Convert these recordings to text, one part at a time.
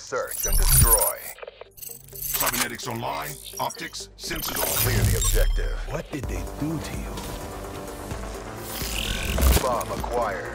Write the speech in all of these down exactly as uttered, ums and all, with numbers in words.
search and destroy. Cybernetics online, optics, sensors on. Clear the objective. What did they do to you? Bomb acquired.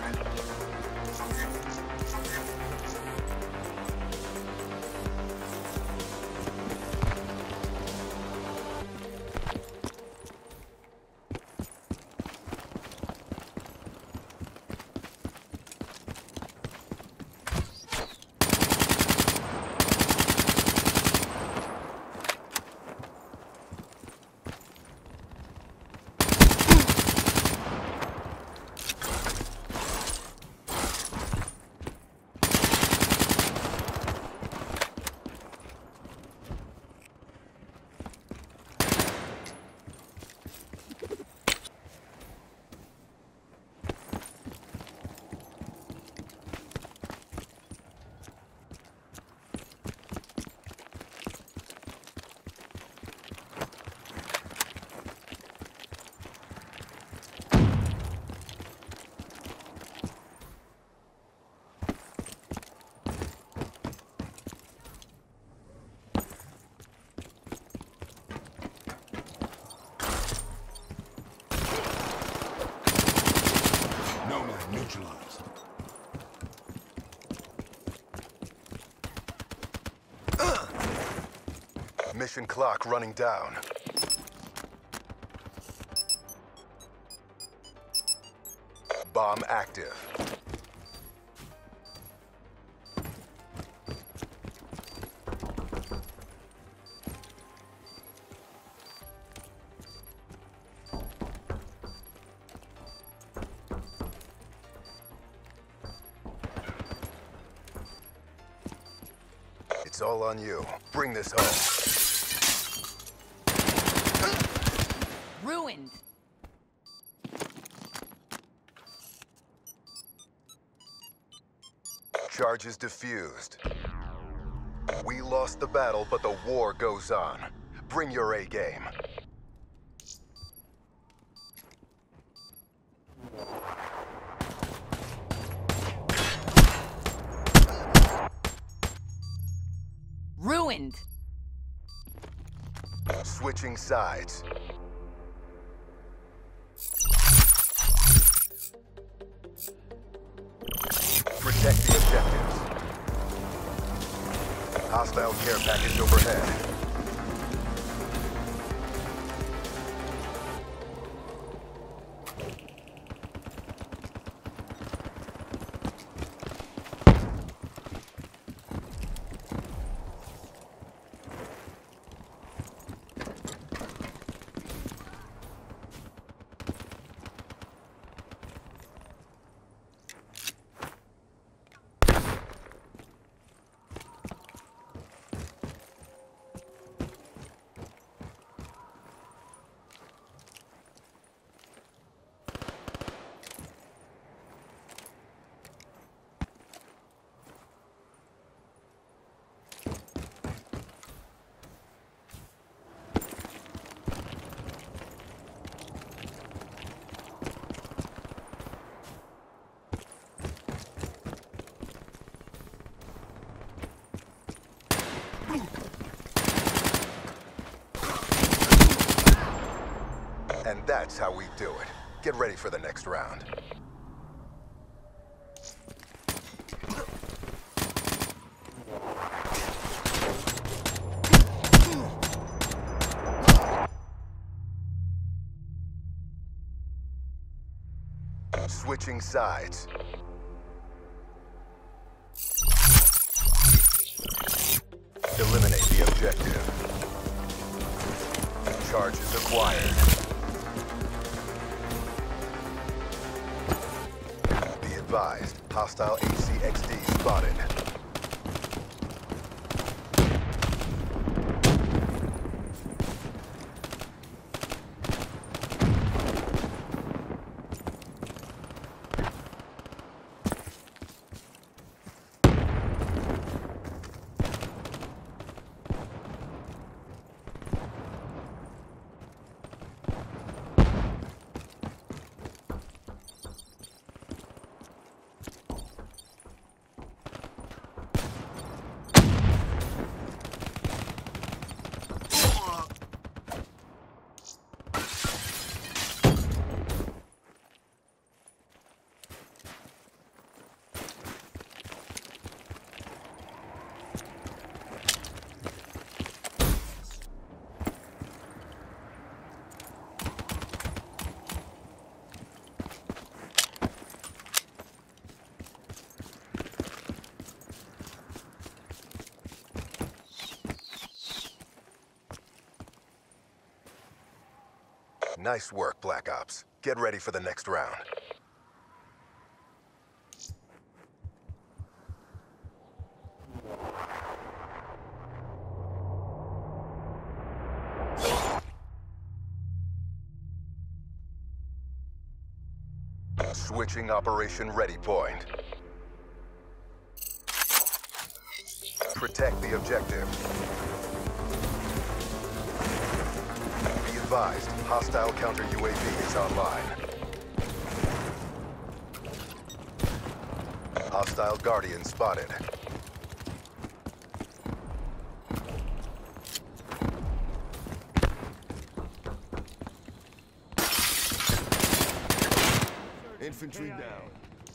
Neutralized. Mission clock running down. Bomb active. It's all on you. Bring this home. Ruined. Charges diffused. We lost the battle, but the war goes on. Bring your A game. Ruined. Switching sides. Protect the objectives. Hostile care package overhead. And that's how we do it. Get ready for the next round. Switching sides. Eliminate the objective. Charges acquired. Be advised, hostile H C X D spotted. Nice work, Black Ops. Get ready for the next round. Switching Operation Ready Point. Protect the objective. Be advised, hostile counter U A V is online. Hostile Guardian spotted. Infantry down.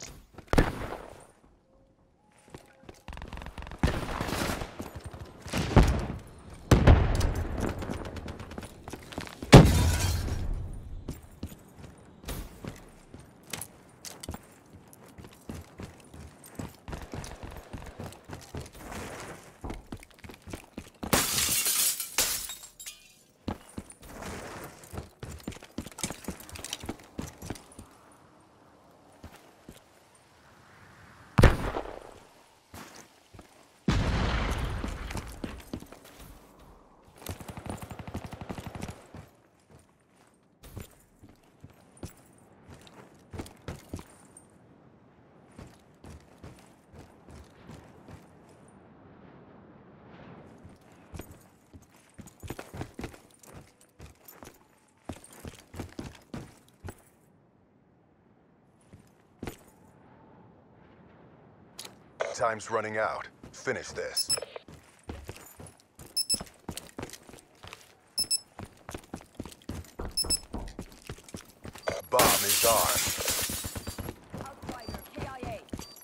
Time's running out. Finish this. Bomb is armed. Outrider, K I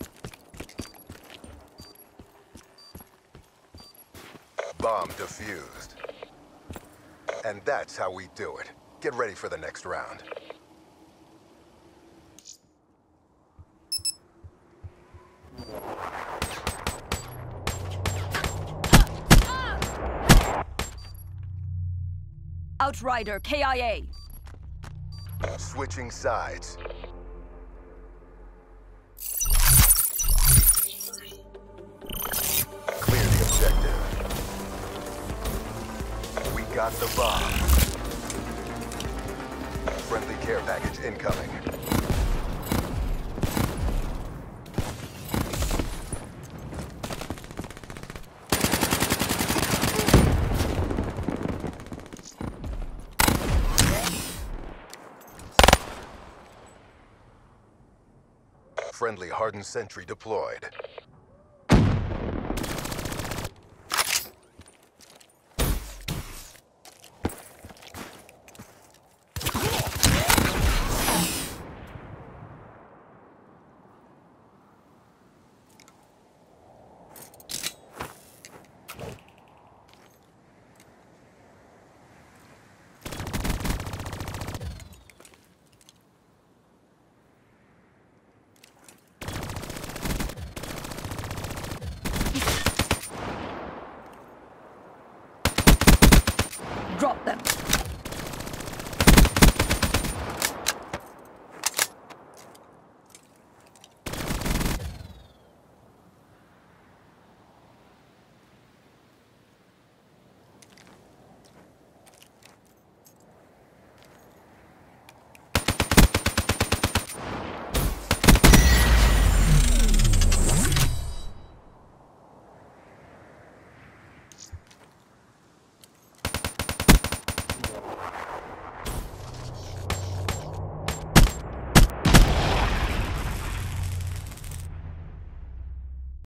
A. Bomb defused. And that's how we do it. Get ready for the next round. Outrider, K I A. Switching sides. Clear the objective. We got the bomb. Friendly care package incoming. Friendly hardened sentry deployed. Drop them.